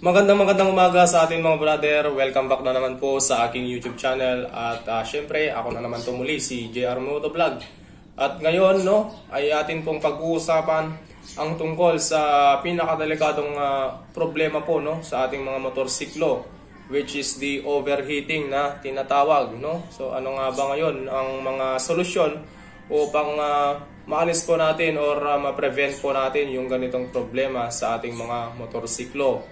Magandang umaga sa ating mga brother. Welcome back na naman po sa aking YouTube channel. At syempre, ako na naman muli si JR Motovlog. At ngayon, ay atin pong pag-uusapan ang tungkol sa pinakadelikadong problema po sa ating mga motorsiklo, which is the overheating na tinatawag. So ano nga ba ngayon ang mga solusyon upang maalis po natin or ma-prevent po natin yung ganitong problema sa ating mga motorsiklo.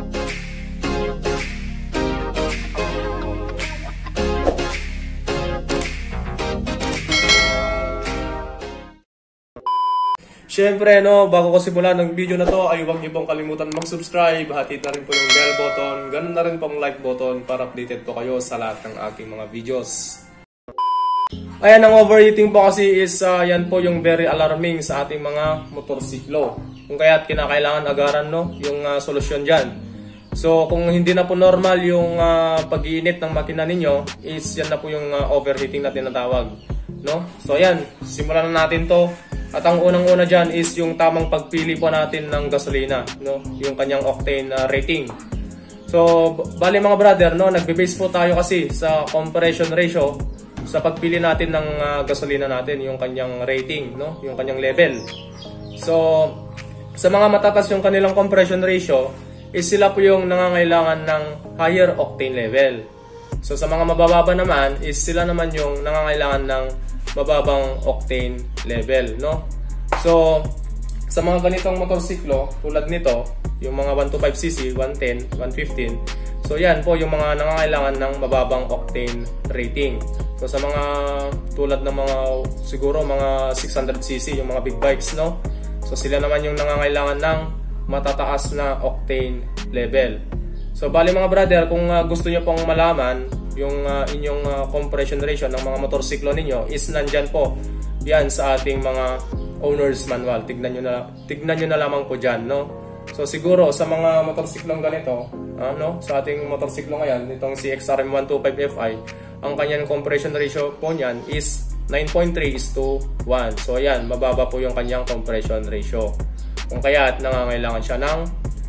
Siyempre, bago ko simulan ng video na to ay huwag niyo pong kalimutan mag-subscribe, hatid na rin po yung bell button, ganun na rin pong like button para updated po kayo sa lahat ng ating mga videos. Ayan, ang overheating po kasi is yan po yung very alarming sa ating mga motorsiklo. Kung kaya't kinakailangan agaran yung solusyon dyan. So kung hindi na po normal yung pag-iinit ng makina ninyo, is yan na po yung overheating na tinatawag. So ayan, simulan na natin to. At ang unang-una dyan is yung tamang pagpili po natin ng gasolina, yung kanyang octane rating. So, bali mga brother, nagbe-base po tayo kasi sa compression ratio sa pagpili natin ng gasolina natin, yung kanyang rating, yung kanyang level. So, sa mga matatas yung kanilang compression ratio, is sila po yung nangangailangan ng higher octane level. So, sa mga mabababa naman, is sila naman yung nangangailangan ng mababang octane level, So, sa mga ganitong motorsiklo, tulad nito, yung mga 125cc, 110, 115, so yan po yung mga nangangailangan ng mababang octane rating. So, sa mga tulad ng mga, siguro mga 600cc, yung mga big bikes, So, sila naman yung nangangailangan ng matataas na octane level. So, bali mga brother, kung gusto nyo pong malaman yung inyong compression ratio ng mga motorsiklo ninyo, is nandyan po yan sa ating mga owner's manual. Tignan nyo na lamang po dyan, So siguro sa mga motorsiklong ganito, sa ating motorsiklo ngayon, itong si XRM125Fi, ang kanyang compression ratio po niyan is 9.3:1. So ayan, mababa po yung kanyang compression ratio. Kung kaya't nangangailangan siya ng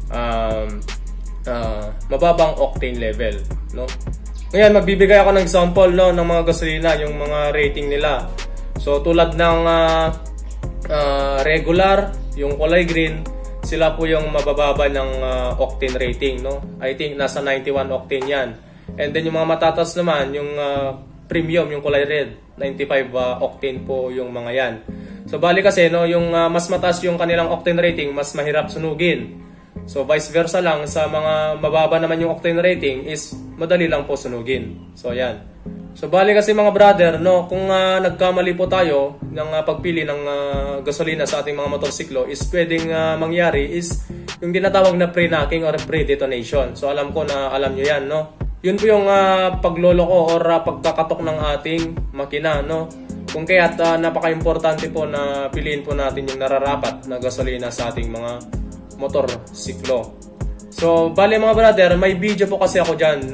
mababang octane level, Ngayon, magbibigay ako ng example ng mga gasolina, yung mga rating nila. So, tulad ng regular, yung kulay green, sila po yung mabababa ng octane rating, I think nasa 91 octane yan. And then yung mga matatas naman, yung premium, yung kulay red, 95 octane po yung mga yan. So, bali kasi, yung mas mataas yung kanilang octane rating, mas mahirap sunugin. So, vice versa lang, sa mga mababa naman yung octane rating is madali lang po sunugin. So, ayan. So, bali kasi mga brother, kung nagkamali po tayo ng pagpili ng gasolina sa ating mga motorsiklo, is pwedeng mangyari is yung tinatawag na pre-knocking or pre-detonation. So, alam ko na alam nyo yan, Yun po yung pagloloko or pagkakatok ng ating makina, Kung kaya't napaka-importante po na piliin po natin yung nararapat na gasolina sa ating mga motorsiklo. So, bali mga brother, may video po kasi ako dyan,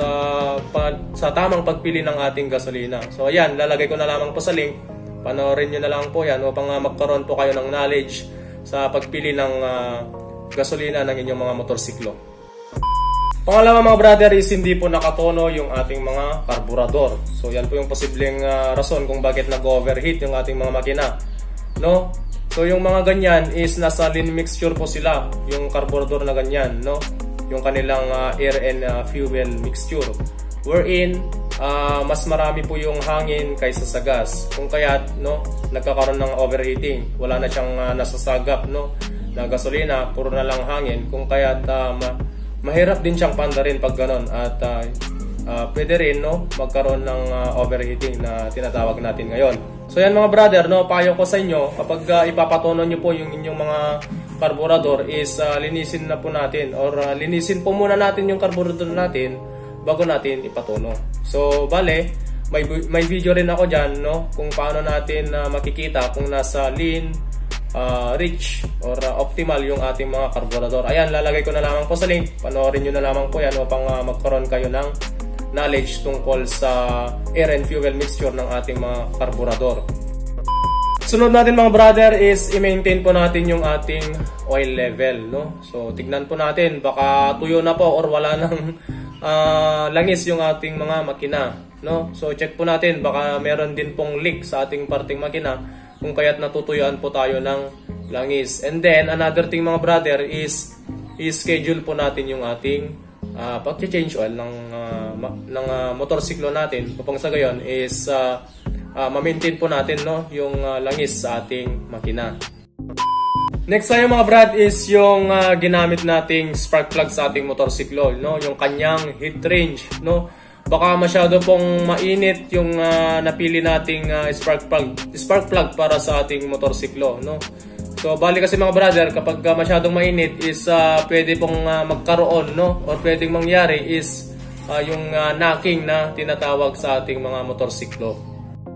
sa tamang pagpili ng ating gasolina. So, ayan, lalagay ko na lamang po sa link. Panoorin nyo na lang po yan upang magkaroon po kayo ng knowledge sa pagpili ng gasolina ng inyong mga motorsiklo. Pangalawa mga brother is hindi po nakatono yung ating mga karburador. So, yan po yung posibleng rason kung bakit nag-overheat yung ating mga makina, So, yung mga ganyan is nasa lean mixture po sila, yung carburetor na ganyan, Yung kanilang air and fuel mixture. Wherein, mas marami po yung hangin kaysa sa gas. Kung kaya't, nagkakaroon ng overheating. Wala na siyang nasasagap, na gasolina, puro na lang hangin. Kung kaya't, mahirap din siyang pandarin pag ganon. At, pwede rin, magkaroon ng overheating na tinatawag natin ngayon. So yan mga brother, payo ko sa inyo, kapag ipapatono nyo po yung inyong mga karburador is linisin na po natin or linisin po muna natin yung karburador natin bago natin ipatono. So bale, may video rin ako dyan, kung paano natin makikita kung nasa lean, rich or optimal yung ating mga karburador. Ayan, lalagay ko na lamang po sa link, panoorin nyo na lamang po yan upang magkaroon kayo ng knowledge tungkol sa air and fuel mixture ng ating mga karburador. Sunod natin mga brother is i-maintain po natin yung ating oil level, no? So tignan po natin, baka tuyo na po or wala nang langis yung ating mga makina, no? So check po natin, baka meron din pong leak sa ating parting makina kung kaya't natutuyuan po tayo ng langis. And then another thing mga brother is i-schedule po natin yung ating pag-change oil ng motorsiklo natin upang sa gayon is ma-maintain po natin, no, yung langis sa ating makina. Next tayo mga brad is yung ginamit nating spark plug sa ating motorsiklo, no, yung kanyang heat range, no. Baka masyado pong mainit yung napili nating spark plug para sa ating motorsiklo, no. So bali kasi mga brother, kapag masyadong mainit is pwede pong magkaroon, no, or pwedeng mangyari is yung knocking na tinatawag sa ating mga motorsiklo.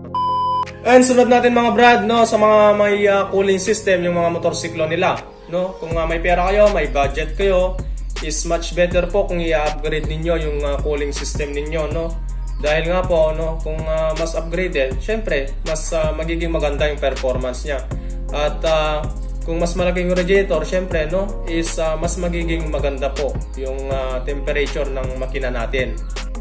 And sunod natin mga brad, no, sa mga may cooling system yung mga motorsiklo nila, no. Kung may pera kayo, may budget kayo, is much better po kung i-upgrade ninyo yung cooling system ninyo, no. Dahil nga po, no, kung mas upgraded, syempre mas magiging maganda yung performance niya. At kung mas malaking radiator, syempre, no, is mas magiging maganda po yung temperature ng makina natin.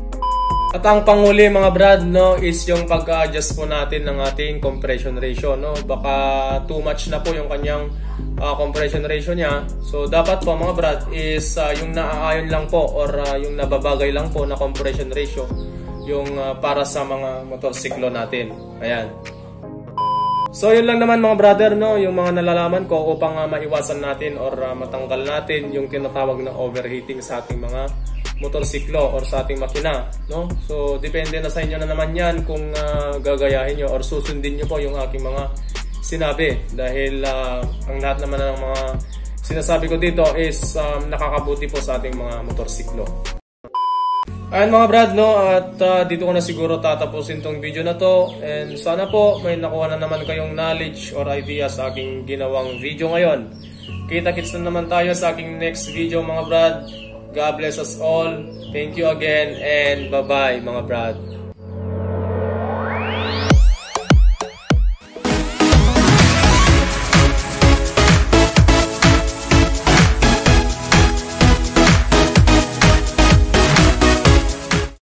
At ang panghuli mga brad, no, is yung pag-adjust po natin ng ating compression ratio, no. Baka too much na po yung kanyang compression ratio niya. So dapat po mga brad is yung naaayon lang po or yung nababagay lang po na compression ratio yung para sa mga motorsiklo natin. Ayan. So yun lang naman mga brother, no, yung mga nalalaman ko upang maiwasan natin or matanggal natin yung tinatawag na overheating sa ating mga motorsiklo or sa ating makina, no. So depende na sa inyo na naman yan kung gagayahin nyo or susundin nyo po yung aking mga sinabi, dahil ang lahat naman ng mga sinasabi ko dito is nakakabuti po sa ating mga motorsiklo. Ayan mga brad, no, at dito ko na siguro tatapusin tong video na to, and sana po may nakuha na naman kayong knowledge or idea sa aking ginawang video ngayon. Kita-kits na naman tayo sa aking next video mga brad. God bless us all. Thank you again and bye-bye mga brad.